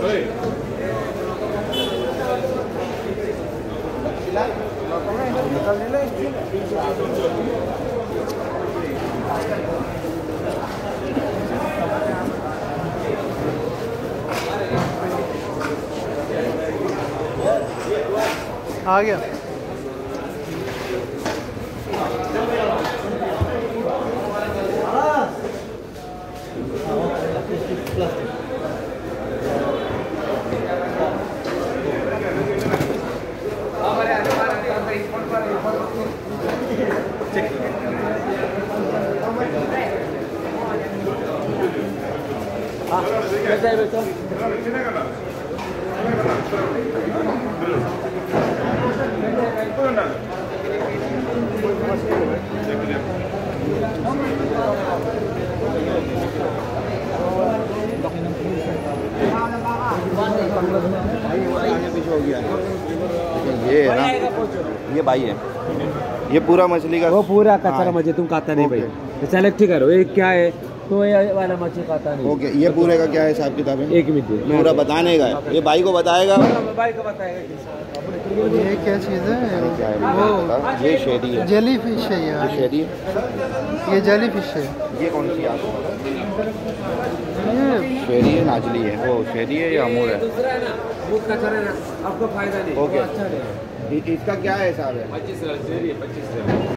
आ गया। ये है ना, ये भाई है, ये पूरा मछली का, वो पूरा कचरा मछली तुम खाता नहीं भाई, सेलेक्ट करो ये क्या है, तो ये वाला मछली खाता नहीं। ओके, ये पूरे का क्या है हिसाब किताब है? एक मिनट पूरा बताने का है, ये भाई को बताएगा। भाई को बताएगा। ये क्या चीज़ है? वो ये शेरी है, जेली फिश है यार। ये शेरी है, ये जेली फिश है। ये कौन सी आपको? ये शेरी है, नाचली है, वो शेरी है या अमूर है? दूसरा है ना, वो कचरा है ना, आपको फायदा नहीं। ओके, अच्छा नहीं। इसका क्या हिसाब है? 25 25